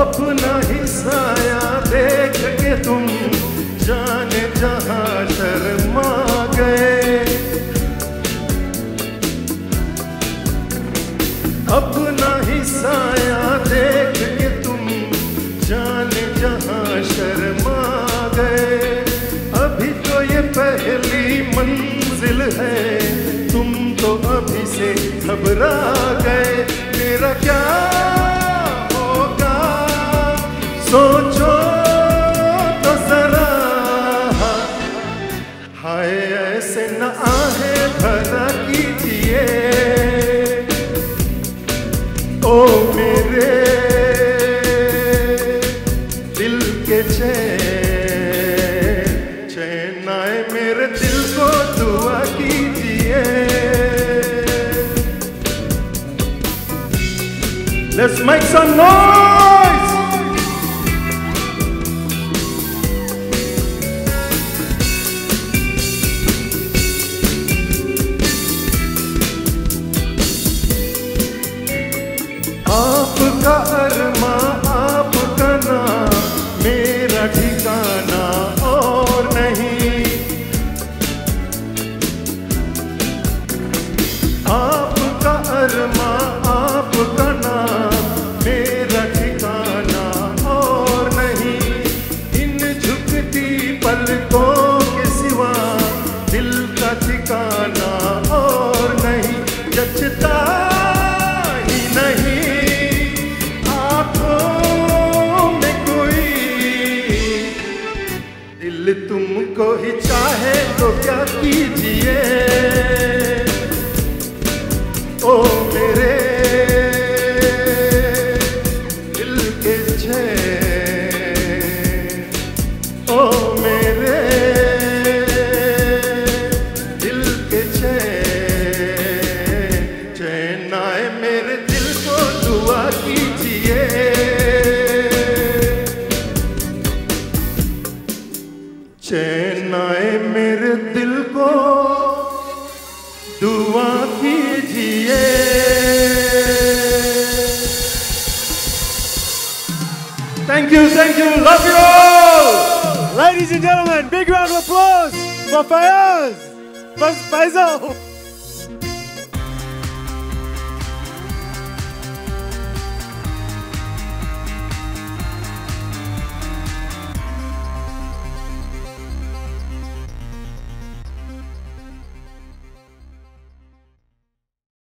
अपना ही साया देख के तुम जाने जहां शर्मा गए। अपना ही साया देख के तुम जाने जहां शर्मा गए। अभी तो ये पहली मंजिल है, तुम तो अभी से घबरा गए। मेरा क्या होगा सोचो तो जरा, हाय ऐसे न आहे भरा कीजिए ओ मेरे दिल के चैन आए मेरे दिल को दुआ कीजिए। Let's make some noise! आपका अरमा आपका नाम, मेरा ठिकाना और नहीं। आपका अरमा आपका नाम, मेरा ठिकाना और नहीं। इन झुकती पलकों के सिवा दिल का ठिकाना और नहीं। जचता ही नहीं आंखों में कोई, दिल तुमको ही चाहे तो क्या कीजिए ओ मेरे दिल के चैन, ओ मेरे दिल के चैन आए मेरे दिल को दुआ कीजिए। चैन आए मेरे दिल को दुआ कीजिए। Thank you, love you all! Ladies and gentlemen, big round of applause for Fayaz Faisal.